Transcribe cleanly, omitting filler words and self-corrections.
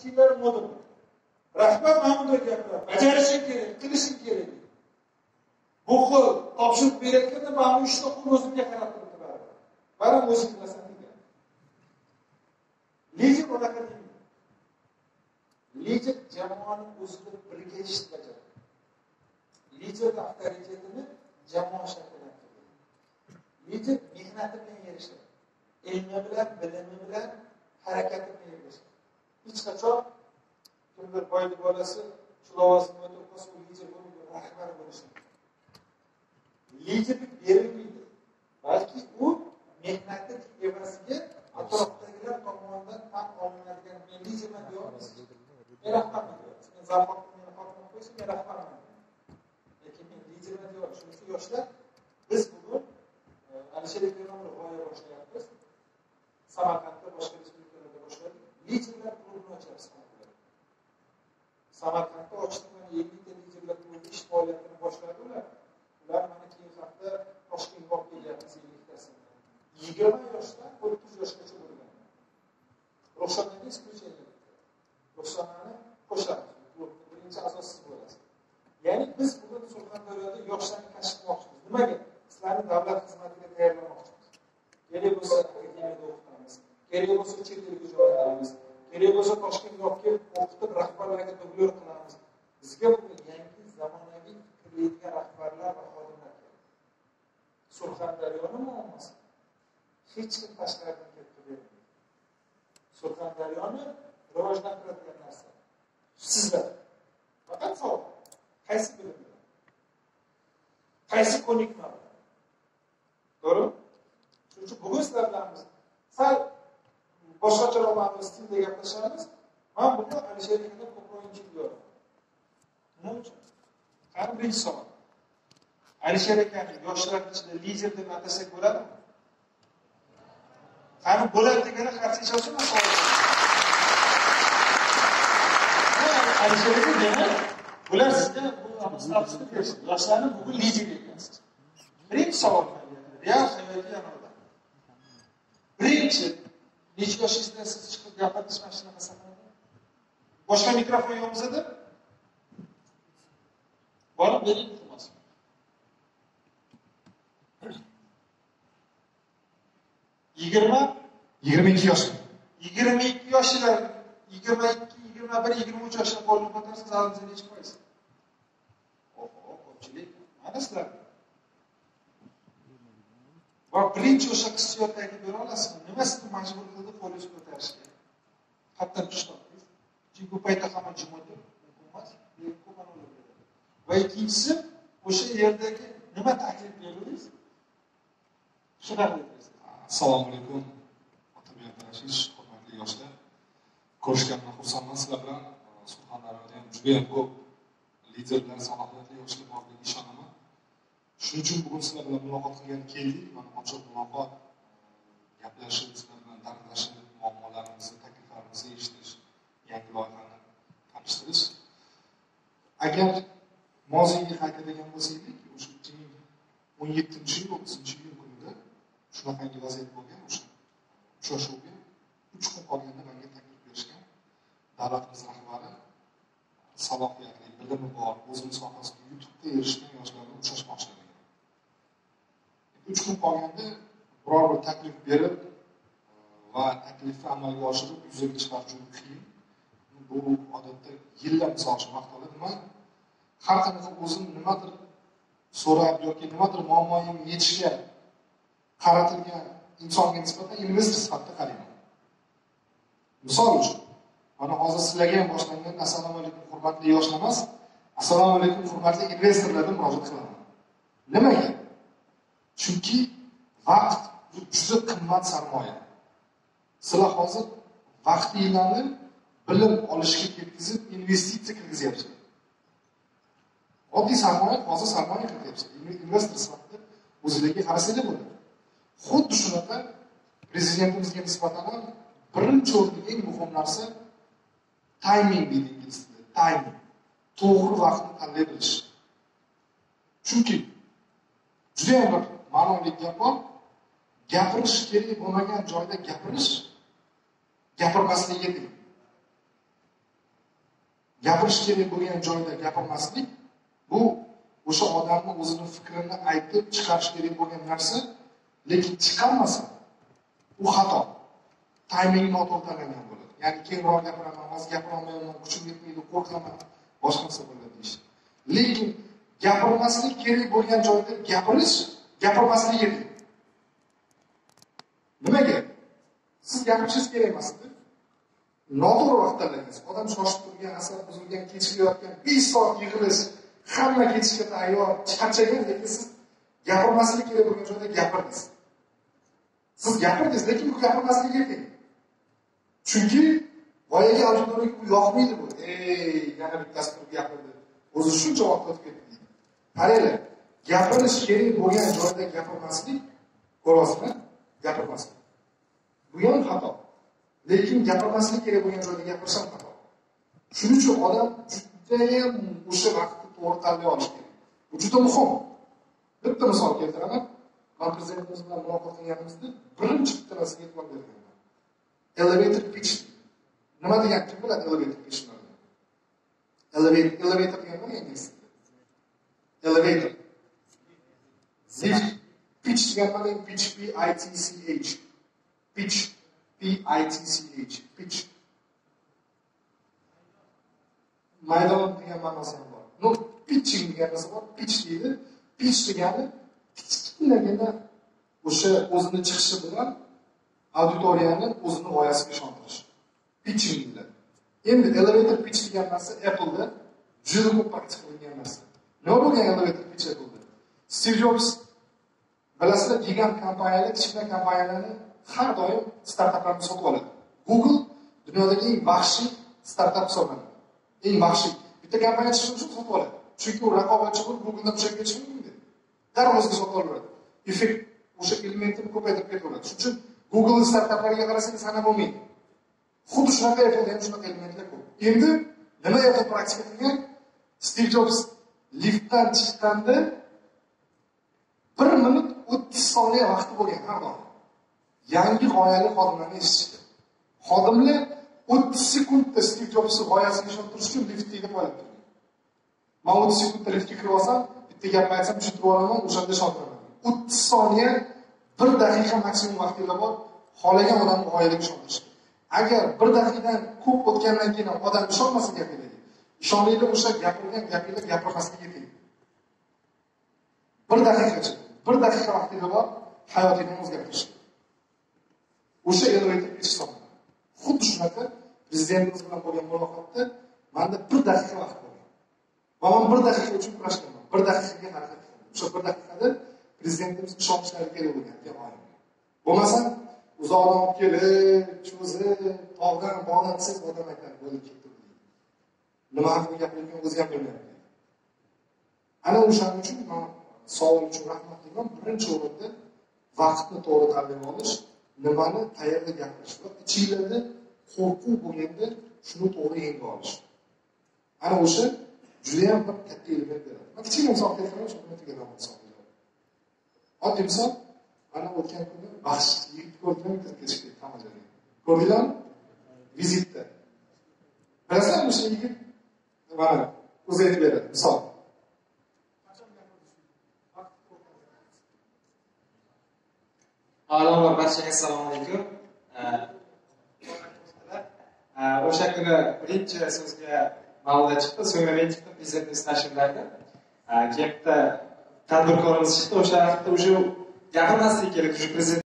yillar moda bu. Rahbar mana bunday gapiradi. Bajarishing kerak, qilishing kerak. Bu xil topshiriq berayotganda mana bu ishni qo'l o'zimga qarab turibdi. Mana o'zing qilasan degan. Lider unaqa deydi. Lider jamoani o'zida birga ishni bajaradi. Lider avtoritetini jamoa shakllantiradi. Lider mehnati bilan erishadi. Ilmi bilan, bilimi bilan, harakati bilan erishadi. Hech qachon kimdir boylik bolasi shu lavozimga o'tirsa, u lider bo'lib, rahbar bo'lishi. Liderlik berilmaydi. Balki u mehnati evaziga atrofdagilar tomonidan tan olinadigan men liderman deyapmiz. Men rahbarman deyapmiz. Men zamoatni meni xotirib qo'ysa, men rahbarman. Lekin men liderman deyapmiz. Shuning uchun yoshlar biz bugun Alisher Akramov g'oya boshlayapmiz. Samarqandda boshqa respublikalarda boshladik. Liderlar klubini ochamiz. Samarqandda ochdik, mana 50 ta liderlar klubi ish faoliyatini boshladi ular. Ular mana keyin hafta Toshkentga olib kelyapmiz 50 tasini. 20 yoshdan 30 yoshgacha bo'lgan. Ro'shanaga исключение. Ro'shanani qo'shamiz. Klubning birinchi asoschisi bo'lasiz. Ya'ni biz bugun Surxondaryoda yoshlarni kashf qilmoqchimiz. Nimaga? Sizlarni davlat xizmatiga tayyorlamoqchimiz. Kerak bo'lsa akademiyada o'qitamiz. Kerak bo'lsa chet elga jo'natamiz. Kerak bo'lsa Toshkentga olib kelib o'qitib rahbarlarga dublyor qilamiz. Bizga bu yangi zamonaviy fikrlaydigan rahbarlar va xodimlar kerak. Surxondaryoni muammosi hech kim tashqaridan kelib bermaydi. Surxondaryoni rivojlantiradigan narsa sizlar. Faqat savol. Qaysi bilimlar? Qaysi ko'nikma? To'g'ri? Shuning uchun bugun sizlar bilan biz sal boshqacharoq ma'noda stilda gaplashamiz. Men buni Alisher akadan ko'proq injilyapman. Nima uchun? Qani birinchi savol. Alisher akani yoshlar ichida lider deb atasak bo'ladimi? Qani bo'ladi degani qarshi chiqsin savol. Alisher aka demak, ular sizga bu statusni berishdi. Yoshlarni bugun lider ekansiz. Birinchi savol. Real hayotga yonadi. Birinchi necha yoshingizda siz chiqib gapirishni mana shunaqa sanadan? Boshqa mikrofon yo'qmizda? Borib bering iltimos. 22 yosh. 22 yoshlar, 22, 21, 23 yoshda qo'lni ko'tarsa, zalingizda necha foiz? Oho, ko'pchilik. Mana sizlar. Va birinchi o'sha hissiyotni aytib bera olasizmi? Nima sizni majbur qildi qo'lingizni ko'tarishga? Qatdan tushdingiz. Chunki bu paytda hamma jim o'tirib, emas, ko'pani o'ldiradi. Va ikkinchisi, o'sha yerdagi nima taklif berdingiz? Shunaqa deysiz. Assalomu alaykum. Otabek Rashish, hurmatli yoshlar. Ko'rishganimdan xursandman sizlar bilan. Surxondaryoda ham juda ham ko'p liderlar, salohiyatli yoshlar borligiga ishonaman. Shuning uchun bugun sizlar bilan muloqot qilgan keldik. Mana ochiq muloqot, gaplashib, sizlar bilan dardlashib, muammolarimizni, takliflarimizni eshitish, yangi loyihani tanishtirish. Agar moziyga qaytadigan bo'lsak, o'sha 2017-yil, 9-yil kunida shunaqangi vaziyat bo'lgan, o'sha uchrashuvga 3 kun qolganda menga taklif berishgan davlatimiz rahbari salohiyatli, bilimi bor, o'zini sohasida yutuqqa erishgan yoshlar bilan uchrashmoqchi ekan. 3 kun qolganda biror bir taklif berib va taklifni amalga oshirib yuzaga chiqarish juda qiyin. Bu odatda yillar misol uchun vaqt oladi. Men har qanaqa o'zim nimadir so'rab yoki nimadir muammoyimni yechishga qaratilgan insonga nisbatan investor sifatida qarayman. Misol uchun, mana hozir sizlarga ham boshlangan assalomu alaykum hurmatli yoshlar emas, assalomu alaykum hurmatli investorlardan murojaat qilaman. Nimaga? Chunki vaqt juda qimmat sarmoya. Sizlar hozir vaqtingizni bilim olishga ketkizib, investitsiya kirgizyapsizlar. Oddiy sarmoya, hozir sarmoya kirgizyapsizlar. Investor sifatida o'zingizga qarasanglar bo'ladi. Xuddi shunaqa prezidentimizga nisbatan ham birinchi o'rinda eng muhim narsa timing deydi ingliz tilida. Timing. To'g'ri vaqtni tanlay bilish. Chunki juda ham bir ma'noli gap bor. Gapirish kerak bo'lmagan joyda gapirish gapirmaslikka teng. gapirish kerak bo'lgan joyda gapirmaslik, bu o'sha odamning o'zining fikrini aytib chiqarish kerak bo'lgan narsa, lekin chiqarmasa u xato. Timing noto'g'ri tanlangan bo'ladi. Ya'ni keyinroq gapiraman, hozir gapira olmayman, kuchim yetmaydi, qo'rqaman, boshqa narsa bo'ladi deysiz. Lekin gapirmaslik kerak bo'lgan joyda gapirmaslik kerak. Nimaga? Siz gapirishingiz kerak emasdi. Noto'g'ri vaqt tanlagansiz. Odam shoshib turgan, asab buzilgan, kechilayotgan, 5 soat yig'ilish, hamma ketishga tayyor, charchagan, lekin siz gapirmaslik kerak bo'lgan joyda gapirdingiz. Siz gapirdingiz, lekin bu gapirmaslik kerak. Chunki boyaga auditoriyaga bu yoqmaydi bu. Yana bittasi turib gapirdi. O'zi shuncha vaqt o'tib ketdi. Qaranglar, gapirish kerak bo'lgan joyda gapirmaslik, ko'rasizmi? Gapirmaslik. Bu ham xato. Lekin gapirmaslik kerak bo'lgan joyda gapirish ham xato. Shuning uchun odam judayam o'sha vaqtni to'g'ri tanlay olishi kerak. Bu juda muhim. Bitta misol keltiraman. Men prezidentimiz bilan muloqot qilganimizda birinchi bitta narsaga e'tibor berganman. Elevator pitch. Nima degan kim biladi elevator pitchni? Elevator degan nima ingliz tilida? Elevator. Lift. Pitch degan nima? Pitch, P-I-T-C-H. Pitch. P-I-T-C-H. Pitch. Maydon degan ma'nosi ham bor. No, pitching degan narsa bor. Pitch deydi. Pitch degani kichkinagina o'sha o'zini chiqishi bilan auditoriyani o'zini g'oyasiga ishontirish. Pitching deyiladi. Endi elevator pitch degan narsa Apple'da juda ko'p praktik qilingan narsa. Nima bo'lgan elevator pitch Apple'da? Steve Jobs bilasizlar, gigant kompaniyalar, kichkina kompaniyalarni har doim startaplarni sotib oladi. Google dunyodagi eng vahshiy startap hisoblanadi. Eng vahshiy. Bitta kompaniya chiqishi uchun sotib oladi. Chunki u raqobatchi bo'lib Google'dan o'shanga chiqib mumkin. Darvozga sotib oladi. Effekt o'sha elementini ko'paytirib ketaveradi. Shuning uchun Google startaplariga qarasangiz sana bo'lmaydi. Xuddi shunaqa Apple'da ham shunaqa elementlar ko'p. Endi nima Apple praktika qilgan? Steve Jobs liftdan chiqqanda 1 minut 30 soniya vaqti bo'lgan har doim. Yangi g'oyali xodimlarni eshitishdi. Xodimlar 30 sekundda Steve Jobsning g'oyasiga ishontirish uchun liftga yetib oladi. Men 30 sekundda liftga kirib olsam, bitta gapni aytsam, tushuntirib olaman, o'shanda ishontiraman. 30 soniya 1 daqiqa maksimum vaqtingiz bor, xohlagan odamni g'oyaga ishontirish. Agar 1 daqiqadan ko'p o'tgandan keyin odam ishonmasa gapingizga, ishoninglar o'sha gapirgan gapingizni gapirmasligiga tegadi. 1 daqiqacha, 1 daqiqa vaqtingiz bor, hayotingizni o'zgartirish. O'sha elevator pitch hisoblanadi. Xuddi shunaqa prezidentimiz bilan bo'lgan muloqotda menda 1 daqiqa vaqt bo'lgan. Va men 1 daqiqa uchun kurashganman. 1 daqiqaga harakat qildim. O'sha 1 daqiqada prezidentimiz ishonchlari kerak bo'lgan demoqchi. Bo'lmasa uzoqdan olib kelib, cho'zib, tog'dan, bog'dan siz odam aytadi, bo'lib ketdi. Nima haqida gapirayotgan o'zi ham bilmayapti. Ana o'shaning uchun men savol uchun rahmat deyman. Birinchi o'rinda vaqtni to'g'ri tanlay olish, nimani qayerda gapirish va ichingizda qo'rquv bo'lganda shuni to'g'ri yenga olish. Ana o'sha juda ham bir katta element beradi. Men kichkina misol keltiraman, shuni tugadan misol beraman. Oddiy misol, mana o'tgan kuni baxsh yigit ko'rdim, kechga tamajaga. Ko'rdinglarmi? Vizitda. Bilasizmi o'sha yigit mana o'zi aytib beradi, misol. Avvalambor barchaga assalomu alaykum. O'sha kuni birinchi so'zga Mavluda chiqdi, so'ngra men chiqdim, prezidentimiz tashriflardi. Keyin bitta tadbirkorimiz chiqdi, o'sha vaqtda gapirmaslik kerak, prezident